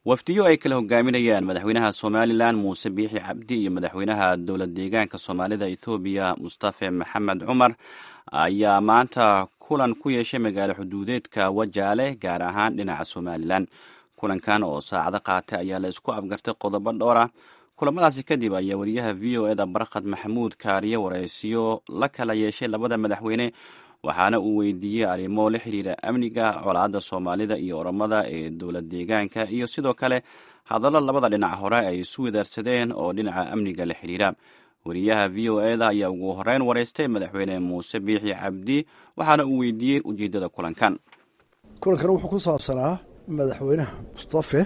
wafdiyo ay kala hogaaminayaan madaxweynaha somalilan muuse biixi cabdi iyo madaxweynaha dowlad deegaanka soomaalida ethoobiya mustafe maxamed cumar ayaa maanta kulan ku yeeshay magaalo xuduudeedka wajaale gaar ahaan dhinaca somalilan. kulankan oo saacado qaatay ayaa la isku afgartay qodobo dhowr ah. kulamadaasi kadib ayaa wariyaha v o eda barkad maxamuud kaariye waraysiyo la kala yeeshay labada madaxweyne, waxaana uu weydiiyey arrimo la xiriira amniga, colaadda soomaalida iyo oromada ee dowlad deegaanka, iyo sidoo kale hadallo labada dhinac hore ay isu wadaarsadeen oo dhinaca amniga la xiriira. wariyaha v o eda ayaa ugu horeyn waraystay madaxweyne muuse biixi cabdi, waxaana uu weydiiyey ujeedada kulankan. kulankan wuxuu ku saabsanaa madaxweynaha mustafe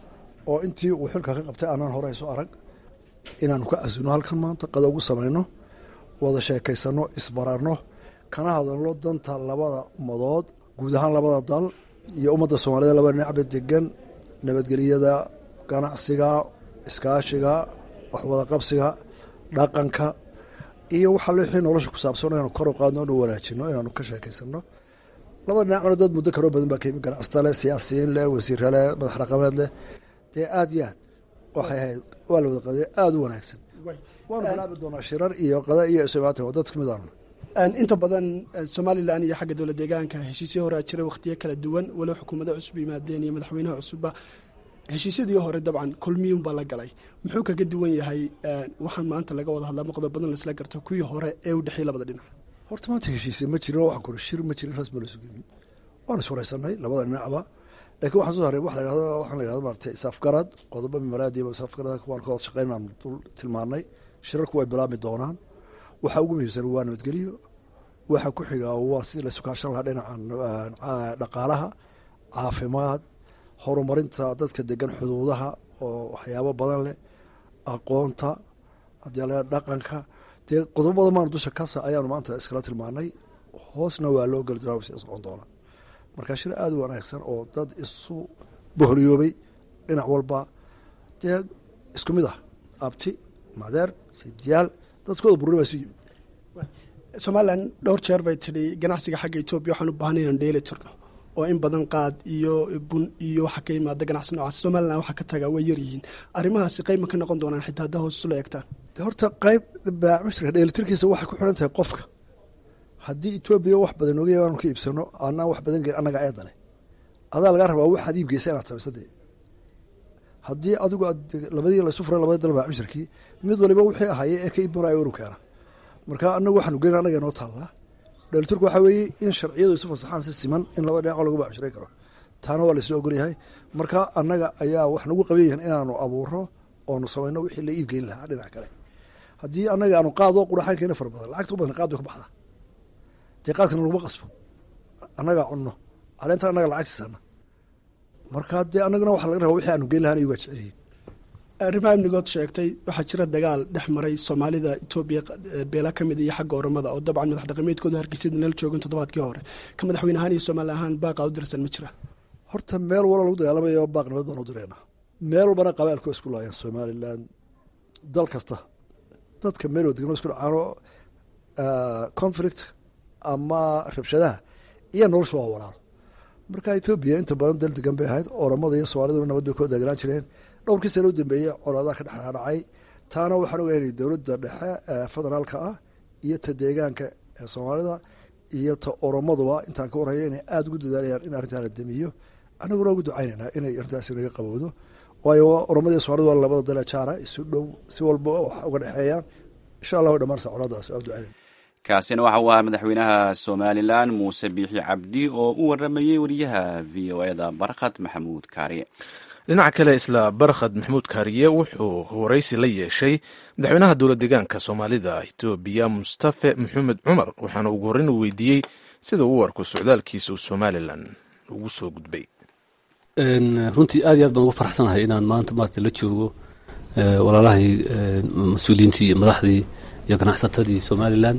oo intii uu xilka ka qabtay aanaan hore isu arag inaanu ka casino halkan maanta qada ugu samayno, wada sheekaysano, isbararno, kana hadalno danta labada ummadood, guud ahaan labada dal iyo ummadda soomaalida labada dhinacba degan, nabadgelyada, ganacsiga, iskaashiga, waxwada qabsiga, dhaqanka iyo waxa wixii nolosha ku saabsan inaanu kor u qaadno oo wanaajino, inaanu ka sheekaysano. labada dhinacna dad muddo kaloo badan baa ka yimid, ganacsata leh, siyaasiyiin leh, wasiirra leh, madax dhaqameed leh, dee aad iyo aad waxay ahayd waa la wada qadaya aada u wanaagsan. waanu bilaabi doonaa shirar iyo qada iyo isumaatan oo dad kamid aanu inta badan somalilan iyo xagga dowlad deegaanka heshiisyo hore jiray waqtiyo kala duwan, walow xukuumado cusub yimaadeen iyo madaxweynaha cusubba. heshiisyadii hore dabcan kulmiyun baa la galay. muxuu kaga duwan yahay waxaan maanta laga wada hadlaa qodob badan laisla garto kuwii hore ee u dhexeeyay labada dhinac? horta maanta heshiisya ma jirin, waxaan kore shir ma jirin, rasmi la isugu yimid, waanu iswaraysanay labada dhinacba. laakiin waxaan soo haray waxaan la yidhahdo maaragtay isaafgarad, qodobo mimaraadiiba isaafgarad waan ka wada shaqeyn aan dul tilmaanay. shirarku way bilaabmi doonaan. waxa ugu muhiimsan waa nabadgelyo, waxa ku xiga waa sidii la isu kaashan lahaa dhinaca dhaqaalaha, caafimaad, horumarinta dadka degan xuduudaha oo waxyaabo badan leh, aqoonta, haddii la dhaqanka, dee qodobo badan maanu dusha kasa ayaanu maanta iskala tilmaanay. hoosna waa loo geli doonaa sii socon doonaa. marka shir aada u wanaagsan oo dad isu bohoriyoobay dhinac walba, dee isku mid ah, abti, macdeer, saydiyaal, dadkooda bururi baa isu yimid. somalilan dhowr jeer bay tidhi ganacsiga xagga etoobiya waxaan u baahnay inaan dheeli tirno, oo in badan qaad iyo bun iyo waxa ka yimaada ganacsi noocaas. somalilan waxa ka tagaa way yar yihiin. arrimahaasi qayb ma ka noqon doonaan xitaa haddaa hoos isula eegtaan? de horta qayb baamishirka dheelitirkiisa waxay ku xiran tahay qofka. haddii etoobiya wax badan oga yabaanu ka iibsano, anaan wax badan gelin, annaga eedale adaa lagaa rabaa waxaad iibgeysa inaad samaysade. haddii adigu labadii laysu furay labada dal baamishirkii mid waliba wixii ahaaye ee ka iibmanayo inu keena. marka anagu waxaanu gelin annaga inoo taallaa. dheelitirku waxaa weeye in sharciyadu isu fasaxaan si siman in laba dhinaco lagu baamshiray karo, taana waa laysla ogolyahay. marka annaga ayaa wax nagu qaban yahin inaanu abuuro oonu samayno wixii la iibgeyn lahaa dhinac kale. haddii annaga aanu qaadoo quraxaan keena fara badan, lacagta u badan qaad bay ka baxdaa. dee qaadkana laguma qasbo, annagaa cunno, caleentan annaga lacag siisana. marka dee annagana waxa laga rabaa wixii aanu geyn lahaan iyagu waa jecel yihiin. arrimaha amnigood sheegtay waxaa jira dagaal dhex maray soomaalida etoobiya beela ka mid iyo xagga oromada oo dabcan madax dhaqameedkooda hargeysada nala joogin toddobaadkii hore. ka madaxweyne ahaan iyo soomaali ahaan baaqa u dirsan ma jira? horta meel walba lagu dagaalamayo baaq nabad baan u direynaa. meel walbana qabaalku isku laayaan somalilan, dal kasta dadka meel degan isku dhacaano conflict ama rabshadaha iyo nolosha waa walaalo. marka etoobiya inta badan dal degan bay ahayd, oromada iyo soomaaliduna nabad bay ku deganaan jireen. dhowrkii sano u dambeeyey colaadaha ka dhexdhacay, taana waxaan ogaynay dowladda dhexe federaalka ah iyo ta deegaanka ee soomaalida iyo ta oromaduba intaan ka warhaya inay aada ugu dadaalayaan in arrintaa la damiyo. annaguna ugu ducaynaynaa inay arrintaasi naga qabowdo, waayo oromada iyo soomaalida waa labada dale jaara isu dhow, si walba wax uga dhexeeyaan. insha allah way dhamaanaysaa colaadaas. waa ducaynayna. kaasina waxa uu ahaa madaxweynaha somalilan muuse biixi cabdi oo u waramayey wariyaha v o eda barkad maxamuud kaariye. dhinaca kale isla barkhad maxamuud kaariye wuxuu waraysi la yeeshay madaxweynaha dowlad deegaanka soomaalida etoobiya mustafe maxamed cumar, waxaana ugu horreyn uu weydiiyey sida uu arko socdaalkiisa uu somalilan ugu soo gudbay. runtii aad iyo aad baan ugu faraxsanahay inaan maanta la joogo walaalahay mas-uuliyiintii iyo madaxdii iyo ganacsatadii somalilan.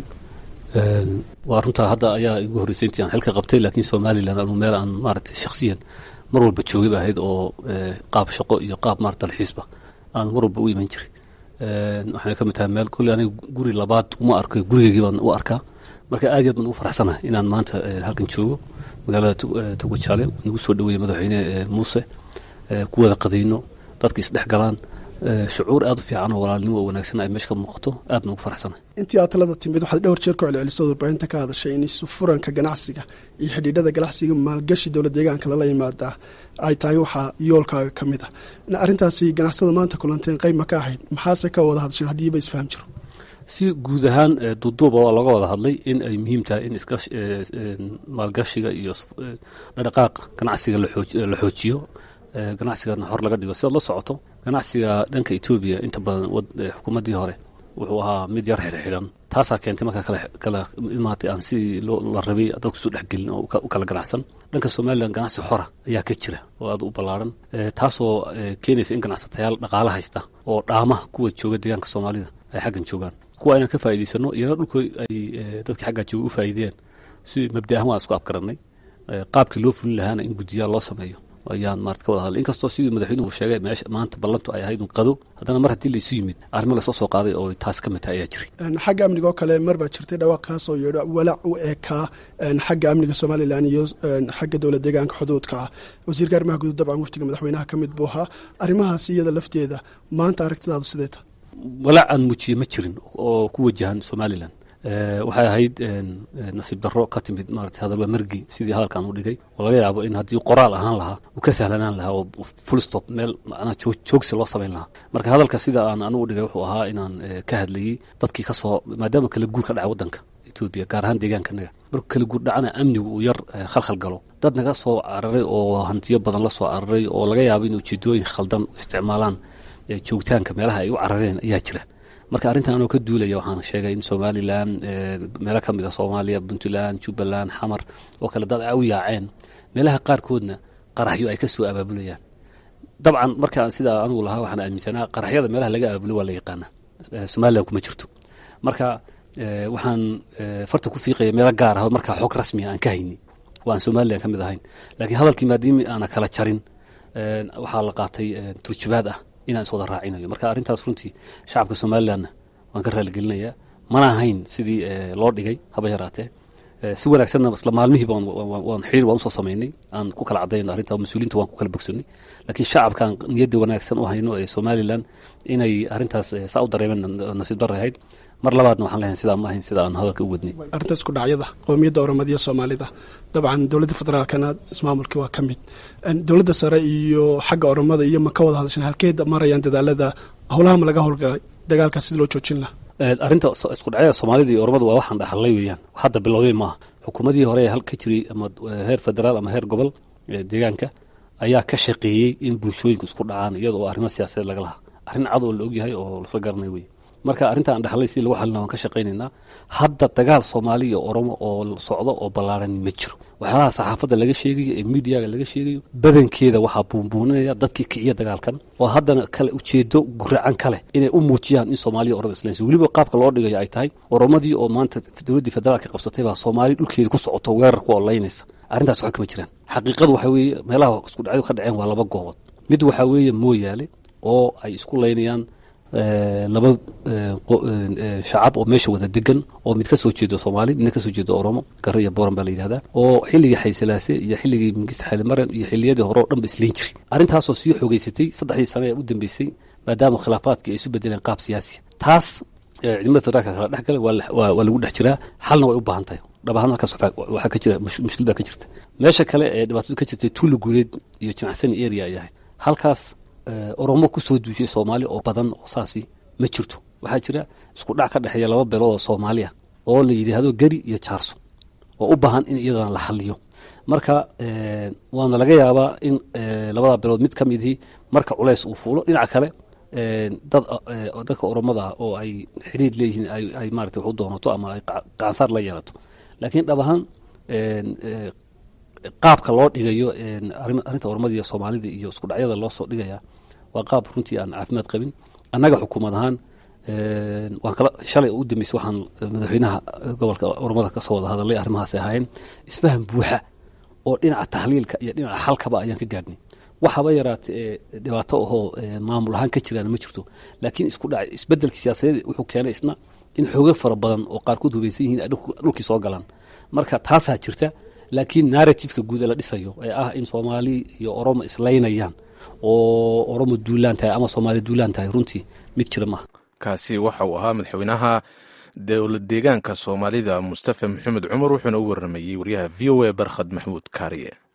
waa runtaa hadda ayaa igu horreysay intii aan xilka qabtay, laakiin somalilan anu meel aan maaragtay shakhsiyan mar walba joogay ba ahayd oo qaab shaqo iyo qaab maarata dalxiisba aan mar walba u iman jiray. waxayna ka mid tahay meel kolley aniga guri labaad uma arko, gurigeygii baan u arkaa. marka aad iyo aad baan ugu faraxsanahay inaan maanta halkan joogo magaalada Togwajaale, nagu soo dhaweeyey madaxweyne muuse. ku wada qadayno dadka isdhex galaan shucuur aad u fiican oo walaalnimo oo wanaagsan ay meesha ka muuqato aad ugu faraxsanahay. intii aad talada timid waxaad dhowr jeer ku celcelisay warbaahinta ka hadashay in furanka ganacsiga iyo xidhiidhada ganacsiga maalgashi dowlad deegaanka lala yimaadaa ay tahay waxaa yoolkaaga ka mid ah. arrintaasi ganacsada maanta kulanteen qayb ma ka ahayd, maxaase ka wada hadasheen haddiiba isfaham jiro? si guud ahaan duuduuba waa looga wada hadlay in ay muhiim tahay in maalgashiga iyo dhaqaaqa ganacsiga la xoojiyo, ganacsigana hor laga dhigo. sidaad la socoto ganacsiga dhanka Ethiopia inta badan xukuumaddii hore wuxuu ahaa mid yar xidhan, taasaa keentay marka kala imaatay aan sidii la rabay dadku isu dhexgelin oo u kala ganacsan. dhanka Somaliland ganacsi xora ayaa ka jira oo aad u ballaaran, taasoo keenaysa in ganacsatayaal dhaqaale haysta oo dhaama kuwa jooga deegaanka Soomaalida ay xaggan joogaan, kuwa inaan ka faa'iidaysano iyana dhulku ay dadka xaggaa jooga u faa'iideen. si mabda ahaan waan isku afgarannay qaabkii loo fulin lahaana in guddiyaal loo sameeyo ayaan maarta ka wada hadlay. inkastoo sidii madaxweynuhu sheegay meesha maanta ballantu ay ahayd un qado, haddana mar haddii laysu yimid arrimo lasoo soo qaaday oo taas ka mid tahay ayaa jiray. xagga amniga oo kale mar baa jirtay dhawaaq kaasoo yeedho walaac u eekaa xagga amniga Somaliland iyo xagga dowlad deegaanka xuduudka ah. wasiirka arrimaha guud dabcan wafdiga madaxweynaha ka mid buu ahaa. arrimahaasi iyada lafteeda maanta aragtidaadu sidee tahay? walaac aan muujiye ma jirin oo ku wajahan Somaliland. waxay ahayd nasiib darro ka timid maaragtay hadalba margi sidii hadalkan u dhigay oo laga yaabo in haddii qoraal ahaan lahaa uu ka sahlanaan lahaa oo full stop meel macnaha joogsi loo samayn lahaa. marka hadalka sida aan anigu dhigay wuxuu ahaa inaan ka hadlayay dadkii ka soo maadaama kala guur ka dhacay waddanka Ethiopia gaar ahaan deegaankanaga, markuu kala guur dhacana amnigu uu yar khalkhal galo, dad naga soo cararay oo hantiyo badan la soo cararay oo laga yaabo in ujeedooyin khaldan isticmaalaan joogitaanka meelaha ay u carareen ayaa jira. marka arrintan anoo ka duulaya waxaan sheegay in Somaliland meelo ka mid ah Soomaaliya, Puntland, Jubbaland, Xamar oo kale dad ay u yaaceen, meelaha qaarkoodna qaraxyo ay ka soo abaabulayaan. dabcan markaan sidaa anigu lahaa waxaan aaminsanaa qaraxyada meelaha laga abaabulo waa la yaqaanaa, Somaliland kuma jirto. marka waxaan farta ku fiiqaya meelo gaar ah markaa xog rasmi aan ka haynin waan Somaliland ka mid ahayn, laakiin hadalkii maadaama aana kala jarin waxaa la qaatay turjubaad ah inaan is wada raacinayo. marka arrintaas runtii shacabka Somalilandna waan ka raaligelinayaa, mana ahayn sidii loo dhigay haba yaraatee. si wanaagsanna isla maalmihii waan xiriir waan usoo samaynay aan ku kala cadayno arrinta, mas-uuliyiinta waan ku kala bogsanay, laakiin shacabkan niyadda wanaagsan u hayno ee Somaliland inay arrintaas saa u dareemeen nasiib darro ahayd. mar labaadna waxaan leeyahay sidaa ma ahayn sida aan hadalka u wadnay. arrintaas ku dhacyada qowmiyadda Oromada iyo Soomaalida dabcan dowladda federaalkana ismaamulkii waa ka mid, dowladda sare iyo xagga Oromada iyo ma ka wada hadashan halkeeda marayaan dadaalada howlaha ma laga howlgalay dagaalkaas sidii loo joojin lahaa? arrinta isku dhacyada Soomaalida iyo Oromada waa waxaan dhaxalay weeyaan, hadda bilowday maaha. xukuumadii hore ee halka jiray ama heer federaal ama heer gobol deegaanka ayaa ka shaqeeyey in bulshooyinku isku dhacaan iyadoo arrimo siyaasadeed laga lahaa, arrin cad oo la ogyahay oo lasla garanay wey. marka arrintaan dhaxlay si lagu xalina waan ka shaqaynaynaa. hadda dagaal Soomaali iyo Oromo oo socdo oo ballaaran ma jiro. waxyaalaha saxaafadda laga sheegayo ee miidiyaga laga sheegayo badankeeda waxaa buunbuuninaya dadkii kiciya dagaalkan oo haddana kale ujeedo guracan kale inay u muujiyaan in Soomaaliya Oromo islaansi weliba qaabka loo dhigayo ay tahay Oromadii oo maanta dowladdii federaalka qabsatay baa Soomaali dhulkeeda ku socoto weerar ku olaynaysa. arrintaas waxa kama jiraan. xaqiiqadu waxa weeye meelaha isku dhacyo ka dhaceen waa laba goobood. mid waxa weeye Mooyaale oo ay isku leynayaan laba shacab oo meesha wada degan oo mid ka soo jeedo Soomaali midna ka soo jeedo Oromo, Garre iyo Booran baa la yiraahdaa, oo xilligii Xayslaase iyo xilligii Mingiste Xayl Maran iyo xilliyadii hore oo dhan ba isleen jiray. arrintaasoo sii xogeysatay 3 sano ee u dambeysay maadaama khilaafaadkii ay isu bedeleen qaab siyaasi. taas ciidamada federaalka kala dhex galay waa lagu dhex jiraa, xalna way u baahan tahay. dhab ahaan halkaas waxaa ka jira mushkil baa ka jirta. meesha kale ee dhibaatadu ka jirtay Tuulo Guuleed iyo Jimcasan area ay ahayd, halkaas Oromo ku soo duushay Soomaali oo badan oo saasi ma jirto. waxaa jira isku dhac ka dhexeeya laba beelood oo Soomaaliya oo la yiraahdo Gari iyo Jaarso oo u baahan in iyadana la xalliyo. marka waana laga yaabaa in labada beelood mid ka midii marka culays uu fuulo dhinaca kale dadka Oromada oo ay xiriir leeyihiin ay maaragtay wax u doonato ama ay qaansaar la yeelato. laakiin dhab ahaan qaabka loo dhigayo arrinta Oromada iyo Soomaalida iyo isku dhacyada loo soo dhigaya waa qaab runtii aan caafimaad qabin. annaga xukuumad ahaan waan kala shalay u dambeysay waxaan madaxweynaha gobolka Oromada ka soo wada hadalay arrimahaas ahayn isfaham buuxa oo dhinaca tahliilka iyo dhinaca xalkaba ayaan ka gaadhnay. waxaba yaraatee dhibaato oo maamul ahaan ka jiraan ma jirto, laakiin isku dhac isbedelka siyaasadeed wuxuu keenay isna in xooga fara badan oo qaarkood hubeysan yihiin ay dhulkii soo galaan. marka taasaa jirta, laakiin narrative-ka guud ee la dhisayo ee ah in Soomaali iyo Oromo islaynayaan oo oromo duulaan tahay ama soomaali duulaan tahay runtii mid jira maaha. kaasi waxa uu ahaa madaxweynaha dowlad deegaanka soomaalida mustafa maxamed cumar wuxuuna u waramayey wariyaha v o a barkhad maxamuud kaariye.